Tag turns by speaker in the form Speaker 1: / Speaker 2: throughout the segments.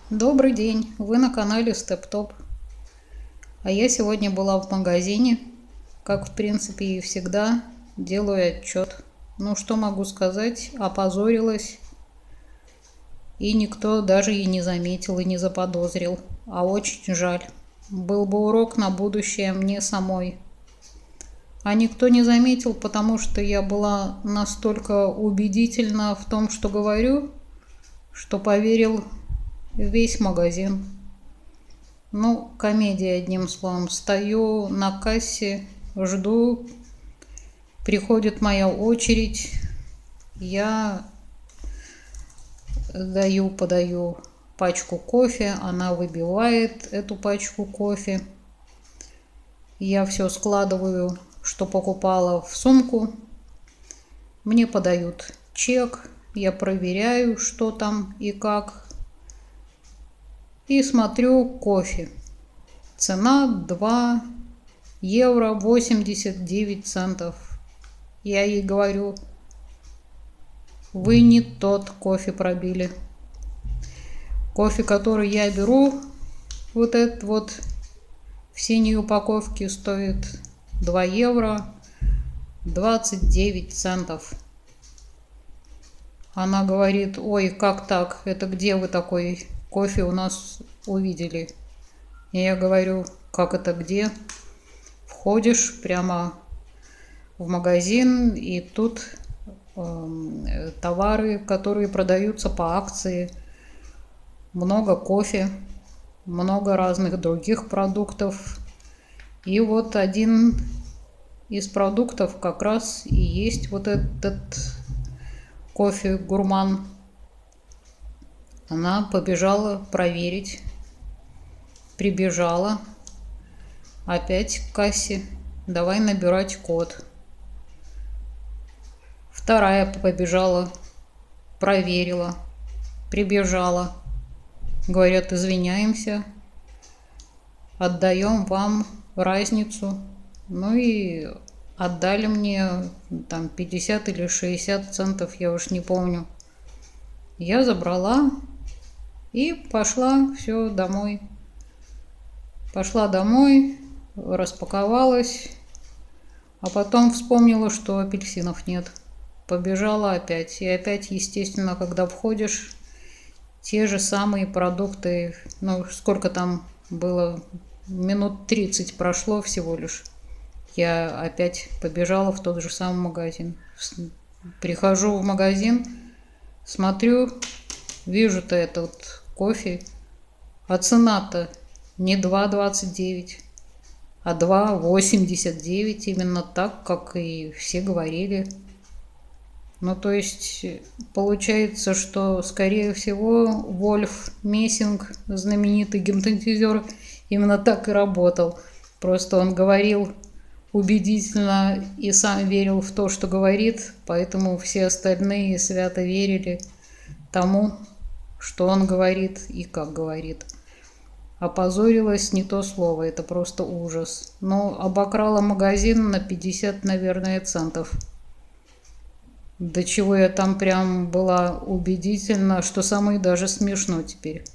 Speaker 1: Добрый день, вы на канале StepTop. А я сегодня была в магазине, как в принципе и всегда, делаю отчет. Ну что могу сказать, опозорилась, и никто даже и не заметил, и не заподозрил. А очень жаль. Был бы урок на будущее мне самой. А никто не заметил, потому что я была настолько убедительна в том, что говорю, что поверил весь магазин. Ну, комедия, одним словом. Стою на кассе, жду, приходит моя очередь, я подаю пачку кофе, она выбивает эту пачку кофе. Я все складываю, что покупала, в сумку. Мне подают чек, я проверяю, что там и как. И смотрю кофе. Цена 2 евро 89 центов. Я ей говорю, вы не тот кофе пробили. Кофе, который я беру, вот этот вот в синей упаковке стоит 2 евро 29 центов. Она говорит, ой, как так? Это где вы такой кофе у нас увидели? И я говорю, как это где? Входишь прямо в магазин, и тут товары, которые продаются по акции, много кофе, много разных других продуктов. И вот один из продуктов как раз и есть вот этот кофе гурман. Она побежала проверить, прибежала опять к кассе, давай набирать код. Вторая побежала, проверила, прибежала. Говорят, извиняемся, отдаем вам разницу. Ну и отдали мне там 50 или 60 центов, я уж не помню. Я забрала и пошла все домой. Пошла домой, распаковалась, а потом вспомнила, что апельсинов нет. Побежала опять. И опять, естественно, когда входишь, те же самые продукты, ну, сколько там было, минут 30 прошло всего лишь. Я опять побежала в тот же самый магазин. Прихожу в магазин, смотрю, вижу-то этот кофе, а цена-то не 2,29, а 2,89, именно так, как и все говорили. Ну, то есть, получается, что, скорее всего, Вольф Мессинг, знаменитый гипнотизер, именно так и работал. Просто он говорил убедительно и сам верил в то, что говорит, поэтому все остальные свято верили тому, что он говорит и как говорит. Опозорилась не то слово, это просто ужас. Но обокрала магазин на 50, наверное, центов. До чего я там прям была убедительна, что самое даже смешно теперь.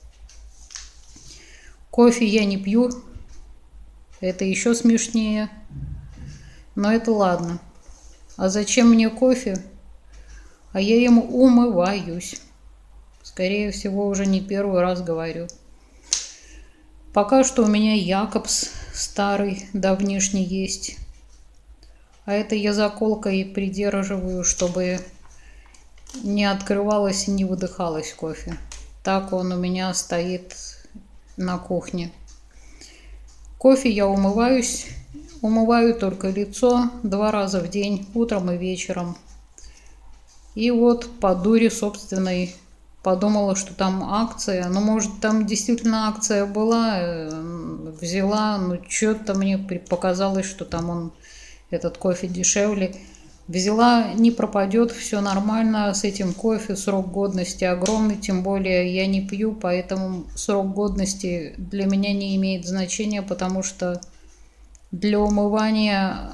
Speaker 1: Кофе я не пью, это еще смешнее, но это ладно. А зачем мне кофе? А я им умываюсь. Скорее всего, уже не первый раз говорю. Пока что у меня Якобс старый, давнишний есть. А это я заколкой придерживаю, чтобы не открывалось и не выдыхалось кофе. Так он у меня стоит на кухне. Кофе я умываюсь. Умываю только лицо 2 раза в день, утром и вечером. И вот по дуре собственной подумала, что там акция. Ну, может, там действительно акция была. Взяла, но что-то мне показалось, что там он, этот кофе, дешевле. Взяла, не пропадет, все нормально с этим кофе, срок годности огромный, тем более я не пью, поэтому срок годности для меня не имеет значения, потому что для умывания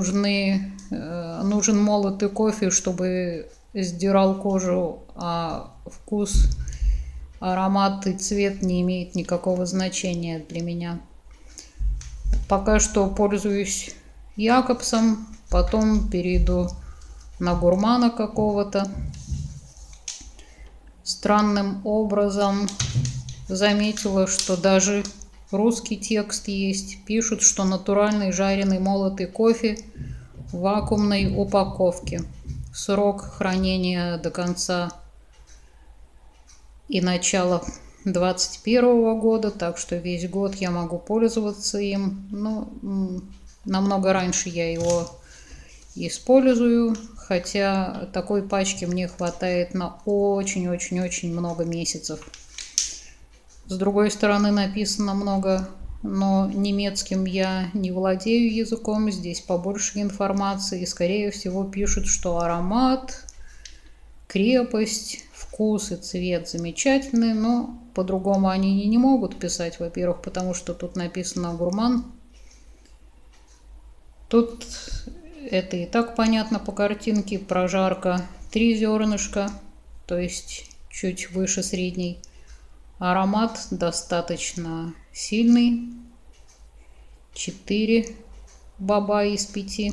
Speaker 1: нужен молотый кофе, чтобы сдирал кожу, а вкус аромат и цвет не имеет никакого значения для меня. Пока что пользуюсь Якобсом, потом перейду на гурмана какого-то. Странным образом заметила, что даже русский текст есть. Пишут, что натуральный жареный молотый кофе в вакуумной упаковке. Срок хранения до конца и начала 2021 года, так что весь год я могу пользоваться им. Но намного раньше я его использую, хотя такой пачки мне хватает на очень-очень-очень много месяцев. С другой стороны написано много, но немецким я не владею языком, здесь побольше информации, и скорее всего пишут, что аромат, крепость, вкус и цвет замечательные, но по-другому они не могут писать, во-первых, потому что тут написано гурман. Тут это и так понятно по картинке. Прожарка 3 зернышка, то есть чуть выше средней. Аромат достаточно сильный. 4 баба из 5.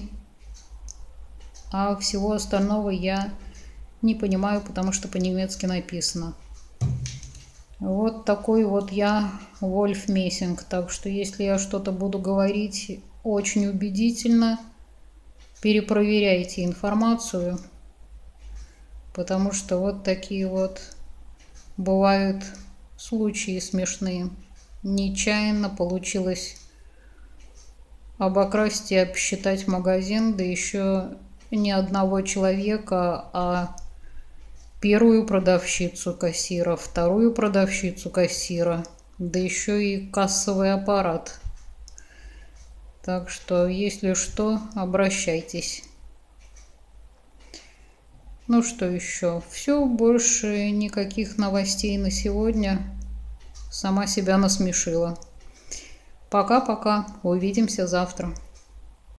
Speaker 1: А всего остального я не понимаю, потому что по-немецки написано. Вот такой вот я Вольф Мессинг. Так что если я что-то буду говорить очень убедительно, перепроверяйте информацию, потому что вот такие вот бывают случаи смешные. Нечаянно получилось обокрасть и обсчитать магазин, да еще не одного человека, а первую продавщицу кассира, вторую продавщицу кассира, да еще и кассовый аппарат. Так что, если что, обращайтесь. Ну что еще? Все, больше никаких новостей на сегодня. Сама себя насмешила. Пока-пока. Увидимся завтра.